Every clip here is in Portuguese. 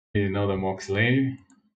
E não da Moxland.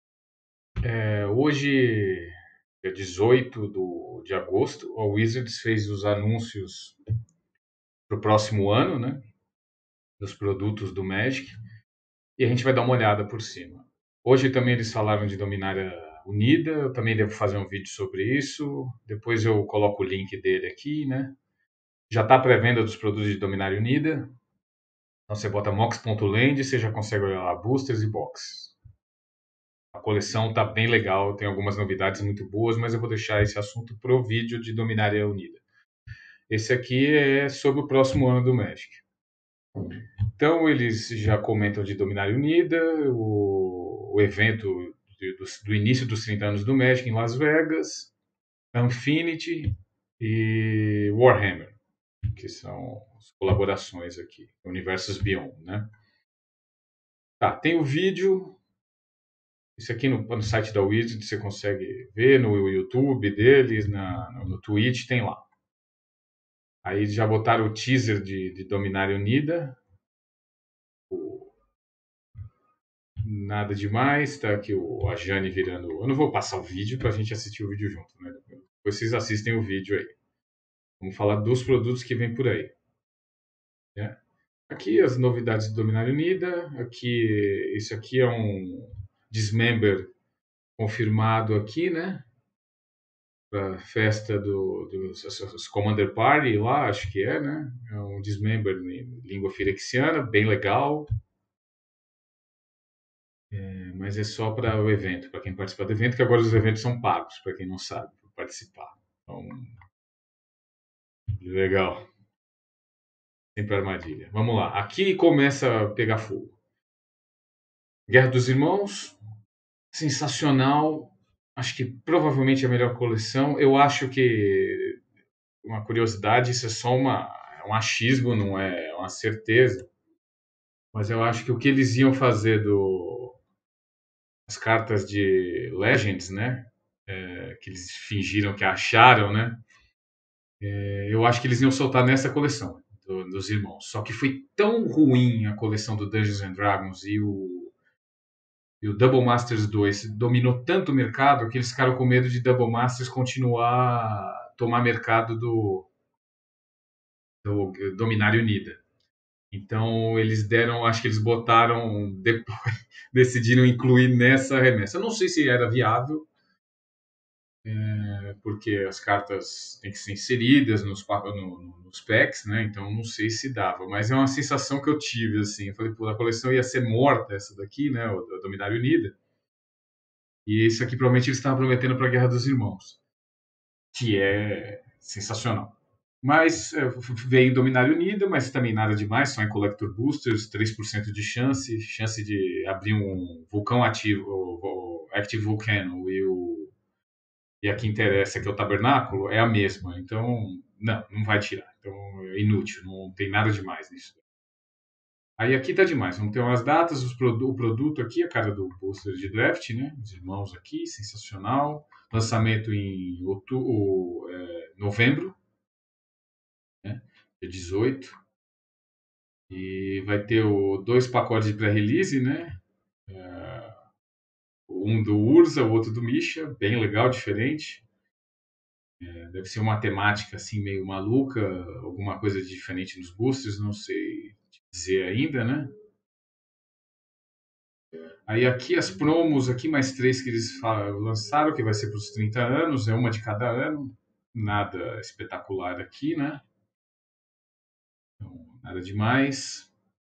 Hoje, dia 18 de agosto, a Wizards fez os anúncios para o próximo ano, né? Dos produtos do Magic. E a gente vai dar uma olhada por cima. Hoje também eles falaram de Dominária Unida. Eu também devo fazer um vídeo sobre isso. Depois eu coloco o link dele aqui, né? Já está a pré-venda dos produtos de Dominária Unida. Então você bota mox.land e você já consegue olhar lá boosters e box. A coleção está bem legal, tem algumas novidades muito boas, mas eu vou deixar esse assunto pro vídeo de Dominária Unida. Esse aqui é sobre o próximo ano do Magic. Então eles já comentam de Dominária Unida, o evento do início dos 30 anos do Magic em Las Vegas, Infinity e Warhammer, que são as colaborações aqui, Universos Beyond, né? Tá, tem o vídeo. Isso aqui no site da Wizard você consegue ver, no YouTube deles, no Twitch, tem lá. Aí já botaram o teaser de Dominária Unida. Nada demais, tá aqui a Jane virando. Eu não vou passar o vídeo pra gente assistir o vídeo junto, né? Depois vocês assistem o vídeo aí. Vamos falar dos produtos que vem por aí. Né? Aqui as novidades de Dominária Unida. Aqui, isso aqui é um Dismember confirmado aqui, né? Para festa dos Commander Party lá, acho que é, né? É um Dismember em língua firexiana, bem legal. Mas é só para o evento, para quem participa do evento, que agora os eventos são pagos, para quem não sabe, para participar. Então, legal. Sempre armadilha. Vamos lá. Aqui começa a pegar fogo. Guerra dos Irmãos, sensacional. Acho que provavelmente a melhor coleção. Eu acho que, uma curiosidade, isso é só um achismo, não é uma certeza. Mas eu acho que o que eles iam fazer as cartas de Legends, né? Que eles fingiram que acharam, né? Eu acho que eles iam soltar nessa coleção dos irmãos. Só que foi tão ruim a coleção do Dungeons and Dragons e o Double Masters 2 dominou tanto o mercado que eles ficaram com medo de Double Masters continuar a tomar mercado do Dominária Unida. Então eles deram, acho que eles botaram, depois decidiram incluir nessa remessa. Eu não sei se era viável, porque as cartas têm que ser inseridas nos packs, né? Então não sei se dava, mas é uma sensação que eu tive, assim. Eu falei, pô, a coleção ia ser morta essa daqui, né? A Dominária Unida. E isso aqui provavelmente eles estavam prometendo para a Guerra dos Irmãos, que é sensacional. Mas veio Dominária Unida, mas também nada demais, só em Collector Boosters, 3% de chance de abrir um vulcão ativo, o Active Volcano e a que interessa, que é o tabernáculo, é a mesma. Então, não vai tirar. Então, é inútil, não tem nada demais nisso. Aí aqui tá demais. Vamos ter umas datas, o produto aqui, a cara do pôster de draft, né? Os irmãos aqui, sensacional. Lançamento em novembro, né? Dia 18. E vai ter dois pacotes de pré-release, né? Um do Urza, o outro do Misha, bem legal, diferente. Deve ser uma temática assim meio maluca, alguma coisa de diferente nos boosters, não sei dizer ainda, né? Aí aqui as promos, aqui mais três que eles lançaram, que vai ser para os 30 anos, é uma de cada ano, nada espetacular aqui, né? Então, nada demais.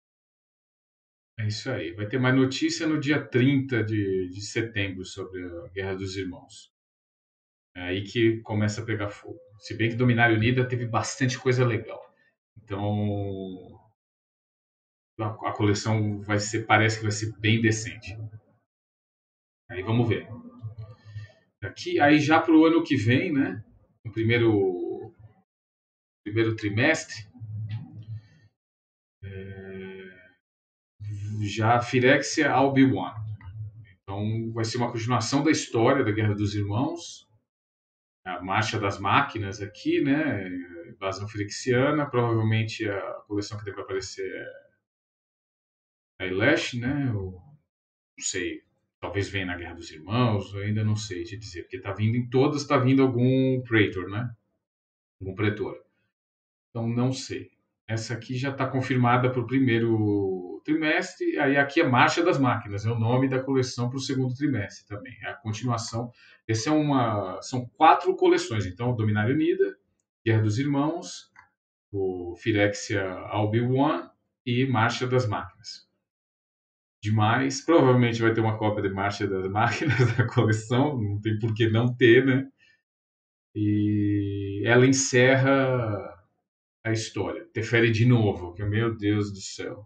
É isso aí. Vai ter mais notícia no dia 30 de setembro sobre a Guerra dos Irmãos. É aí que começa a pegar fogo. Se bem que Dominária Unida teve bastante coisa legal. Então, a coleção parece que vai ser bem decente. Aí vamos ver. Aqui, aí já para o ano que vem, né? No primeiro trimestre, já Firexia Albi-Wan. Então vai ser uma continuação da história da Guerra dos Irmãos, a Marcha das Máquinas aqui, né? Invasão Firexiana, provavelmente a coleção que deve aparecer é a Ilash, né? não sei, talvez venha na Guerra dos Irmãos, eu ainda não sei te dizer, porque tá vindo em todas, tá vindo algum Praetor, né? Algum Pretor. Então não sei. Essa aqui já está confirmada para o primeiro trimestre, aí aqui é Marcha das Máquinas, é o nome da coleção para o segundo trimestre também, é a continuação. São 4 coleções, então Dominária Unida, Guerra dos Irmãos, o Phyrexia Albi-One e Marcha das Máquinas. Demais. Provavelmente vai ter uma cópia de Marcha das Máquinas da coleção, não tem por que não ter, né? E ela encerra a história. Teferi de novo, que meu Deus do céu.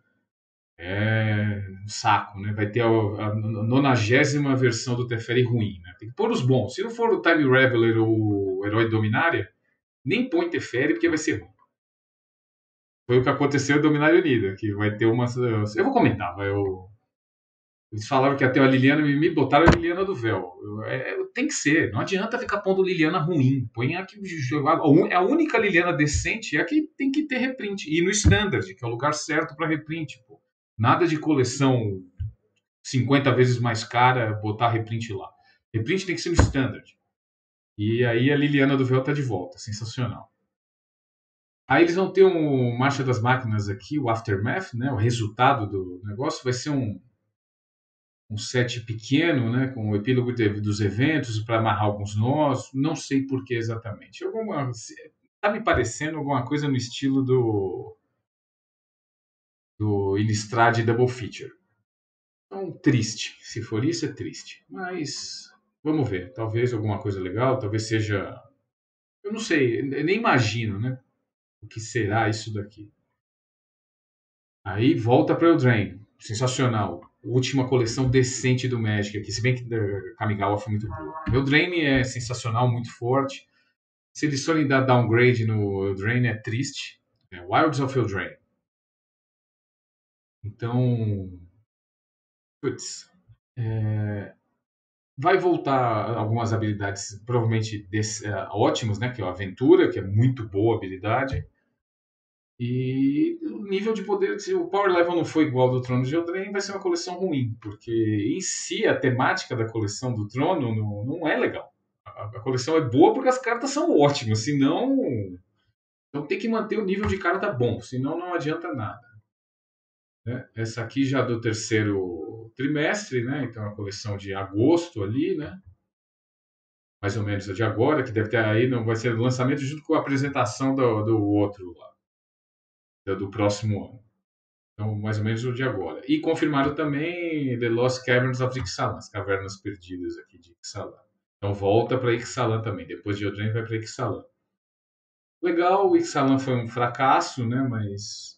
É um saco, né? Vai ter a 90ª versão do Teferi ruim, né? Tem que pôr os bons. Se não for o Time Raveler ou o Herói Dominária, nem põe Teferi porque vai ser ruim. Foi o que aconteceu em Dominária Unida, que vai ter uma. Eu vou comentar, eles falaram que até a Liliana, me botaram a Liliana do Véu. Tem que ser, não adianta ficar pondo Liliana ruim. Põe a que a única Liliana decente é a que tem que ter reprint. E no Standard, que é o lugar certo para reprint. Pô. Nada de coleção 50 vezes mais cara, botar reprint lá. Reprint tem que ser no Standard. E aí a Liliana do Véu tá de volta, sensacional. Aí eles vão ter um Marcha das Máquinas aqui, o Aftermath, né? O resultado do negócio vai ser um set pequeno, né, com o epílogo dos eventos para amarrar alguns nós, não sei por que exatamente. Tá me parecendo alguma coisa no estilo do Innistrad Double Feature. Então, triste. Se for isso, é triste. Mas vamos ver. Talvez alguma coisa legal, talvez seja. Eu não sei, eu nem imagino, né? O que será isso daqui. Aí volta para o Eldraine. Sensacional. Última coleção decente do Magic aqui, se bem que Kamigawa foi muito boa. Eldraine é sensacional, muito forte. Se eles forem dar downgrade no Eldraine, é triste. É Wilds of Eldraine. Então, putz, vai voltar algumas habilidades provavelmente ótimas, né? Que é a Aventura, que é muito boa habilidade. E o nível de poder, se o power level não for igual ao do Trono de Eldraine, vai ser uma coleção ruim, porque em si a temática da coleção do Trono não é legal. A coleção é boa porque as cartas são ótimas, senão. Então tem que manter o nível de carta bom, senão não adianta nada. Né? Essa aqui já do terceiro trimestre, né? Então a coleção de agosto ali, né? Mais ou menos a de agora, que deve ter aí, não vai ser o lançamento junto com a apresentação do outro lá, do próximo ano. Então, mais ou menos o de agora. E confirmaram também The Lost Caverns of Ixalan, as cavernas perdidas aqui de Ixalan. Então volta para Ixalan também. Depois de Eldraine vai para Ixalan. Legal, o Ixalan foi um fracasso, né? Mas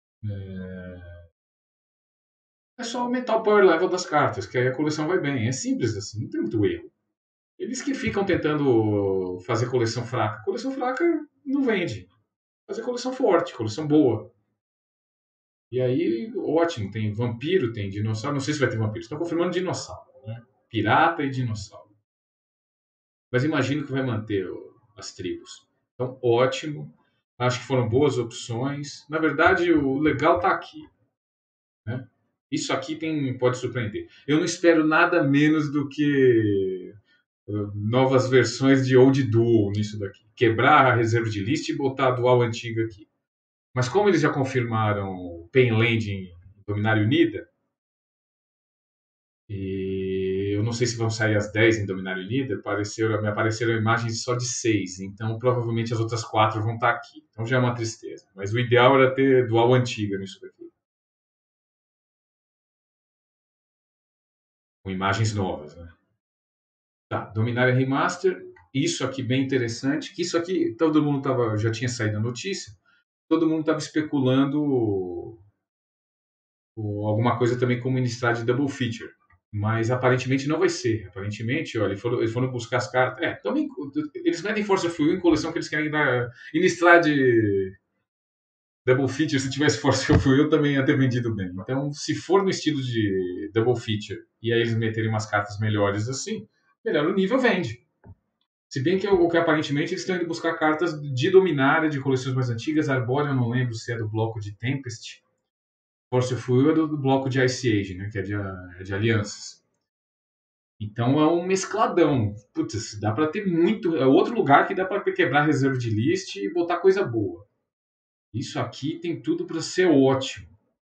é só aumentar o power level das cartas, que aí a coleção vai bem. É simples assim, não tem muito erro. Eles que ficam tentando fazer coleção fraca. Coleção fraca não vende. Fazer coleção forte, coleção boa. E aí, ótimo, tem vampiro, tem dinossauro. Não sei se vai ter vampiro. Estão confirmando dinossauro, né? Pirata e dinossauro. Mas imagino que vai manter as tribos. Então, ótimo. Acho que foram boas opções. Na verdade, o legal está aqui. Né? Isso aqui pode surpreender. Eu não espero nada menos do que novas versões de Old Duel nisso daqui. Quebrar a reserva de list e botar a Dual antiga aqui. Mas como eles já confirmaram Painland em Dominária Unida, e eu não sei se vão sair as 10 em Dominária Unida, me apareceram imagens só de 6, então provavelmente as outras 4 vão estar aqui. Então já é uma tristeza. Mas o ideal era ter Dual antiga nisso daqui. Com imagens novas, né? Tá, Dominária Remaster, isso aqui bem interessante, que isso aqui todo mundo já tinha saído a notícia, todo mundo estava especulando alguma coisa também como Innistrad Double Feature. Mas aparentemente não vai ser. Aparentemente, olha, eles foram buscar as cartas. Também, eles vendem Force of Will em coleção que eles querem dar. Innistrad Double Feature, se tivesse Force of Will, também ia ter vendido bem. Então, se for no estilo de Double Feature e aí eles meterem umas cartas melhores assim, melhor o nível vende. Se bem que o que aparentemente eles estão indo buscar cartas de Dominária, de coleções mais antigas. Arbórea, eu não lembro se é do bloco de Tempest. Force of Will é do bloco de Ice Age, né? Que é de alianças. Então é um mescladão. Putz, dá pra ter muito. É outro lugar que dá pra quebrar reserva de list e botar coisa boa. Isso aqui tem tudo pra ser ótimo.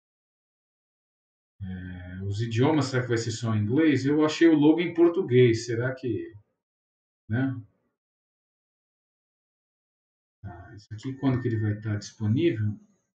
Os idiomas, será que vai ser só em inglês? Eu achei o logo em português. Será que. Né? Isso aqui, quando que ele vai estar disponível?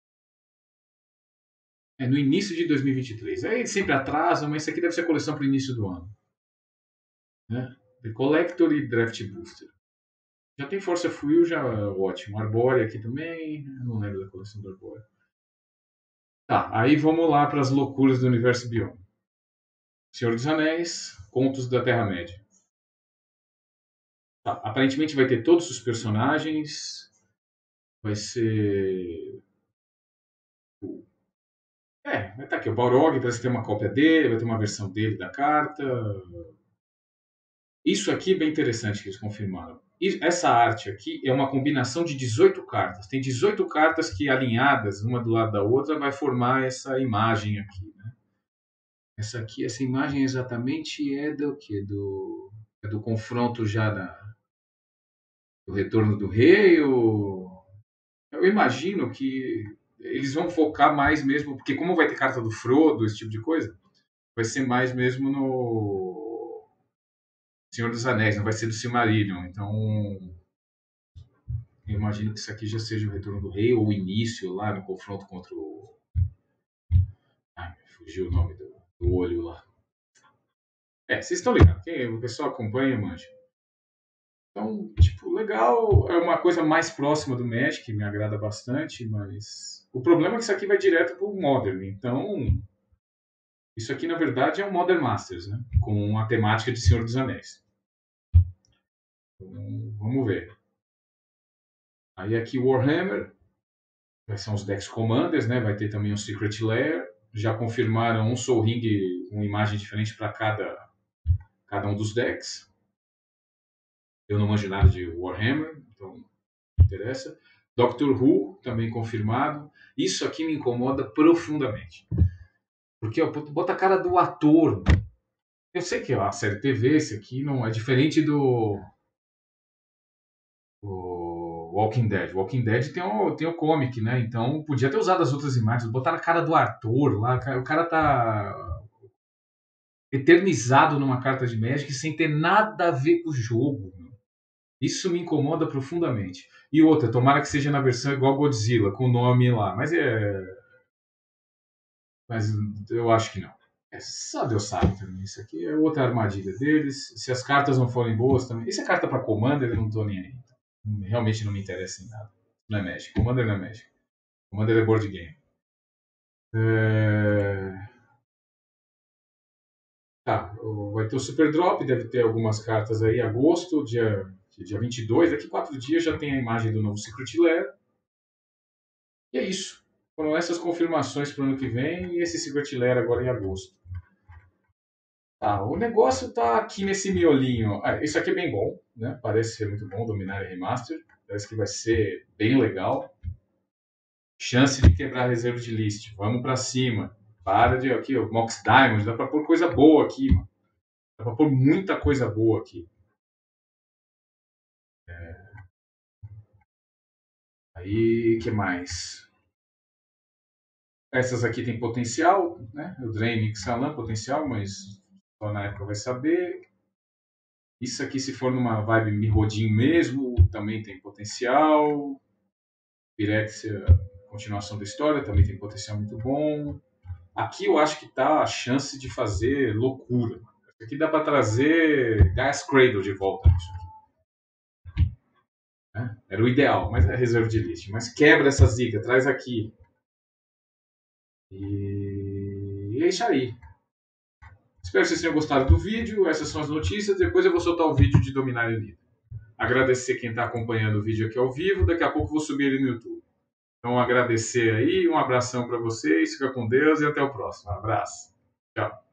É no início de 2023. Aí sempre atrasa, mas isso aqui deve ser a coleção para o início do ano. Né? The Collector e Draft Booster. Já tem Force of Will, já é ótimo. Arbórea aqui também. Eu não lembro da coleção do Arbórea. Tá, aí vamos lá para as loucuras do Universo Beyond. Senhor dos Anéis, Contos da Terra-média. Tá, aparentemente vai ter todos os personagens. Vai ser. Vai estar aqui. O Balrog parece ter uma cópia dele, vai ter uma versão dele da carta. Isso aqui é bem interessante que eles confirmaram. Essa arte aqui é uma combinação de 18 cartas. Tem 18 cartas que alinhadas, uma do lado da outra, vai formar essa imagem aqui. Né? Essa imagem exatamente é do que? É do confronto já do retorno do rei? Eu imagino que eles vão focar mais mesmo, porque como vai ter carta do Frodo, esse tipo de coisa, vai ser mais mesmo no Senhor dos Anéis, não vai ser do Silmarillion. Então, eu imagino que isso aqui já seja o retorno do rei ou o início lá no confronto contra o. Ai, fugiu o nome do olho lá. Vocês estão ligados. O pessoal acompanha, manja. Então, tipo, legal. É uma coisa mais próxima do Magic, que me agrada bastante, mas. O problema é que isso aqui vai direto pro Modern. Então, isso aqui na verdade é um Modern Masters, né? Com a temática de Senhor dos Anéis. Então, vamos ver. Aí aqui Warhammer. Vai ser uns decks Commanders, né? Vai ter também um Secret Lair. Já confirmaram um Soul Ring com imagem diferente para cada um dos decks. Eu não manjo nada de Warhammer, então não interessa. Doctor Who, também confirmado. Isso aqui me incomoda profundamente. Porque bota a cara do ator. Eu sei que a série TV, esse aqui não é diferente do Walking Dead. Walking Dead tem o comic, né? Então podia ter usado as outras imagens. Botar a cara do ator lá. O cara tá eternizado numa carta de Magic sem ter nada a ver com o jogo. Isso me incomoda profundamente. E outra, tomara que seja na versão igual Godzilla, com o nome lá. Mas eu acho que não. Só Deus sabe também. Isso aqui é outra armadilha deles. Se as cartas não forem boas também. E se é carta para Commander, eu não tô nem aí. Realmente não me interessa em nada. Não é Magic. Commander não é Magic. Commander é board game. Tá, vai ter o Super Drop, deve ter algumas cartas aí. Agosto, dia 22. Daqui 4 dias já tem a imagem do novo Secret Lair. E é isso. Foram essas confirmações para o ano que vem e esse Secret Lair agora em agosto. Tá, o negócio tá aqui nesse miolinho. Isso aqui é bem bom, né? Parece ser muito bom, Dominária Remaster. Parece que vai ser bem legal. Chance de quebrar a reserva de list. Vamos para cima. Para de aqui, o Mox Diamond. Dá para pôr coisa boa aqui, mano. Dá para pôr muita coisa boa aqui. Aí, que mais? Essas aqui tem potencial, né? O Drain e Xalan, potencial, mas só na época vai saber. Isso aqui, se for numa vibe Mirrodin mesmo, também tem potencial. Pirexia, continuação da história, também tem potencial muito bom. Aqui eu acho que tá a chance de fazer loucura. Isso aqui dá para trazer Gas Cradle de volta. Isso aqui, né? Era o ideal, mas é reserva de list. Mas quebra essa zica, traz aqui. E é isso aí. Espero que vocês tenham gostado do vídeo. Essas são as notícias. Depois eu vou soltar o vídeo de Dominária Líder. Agradecer quem está acompanhando o vídeo aqui ao vivo. Daqui a pouco eu vou subir ele no YouTube. Então agradecer aí. Um abração para vocês. Fica com Deus e até o próximo. Um abraço. Tchau.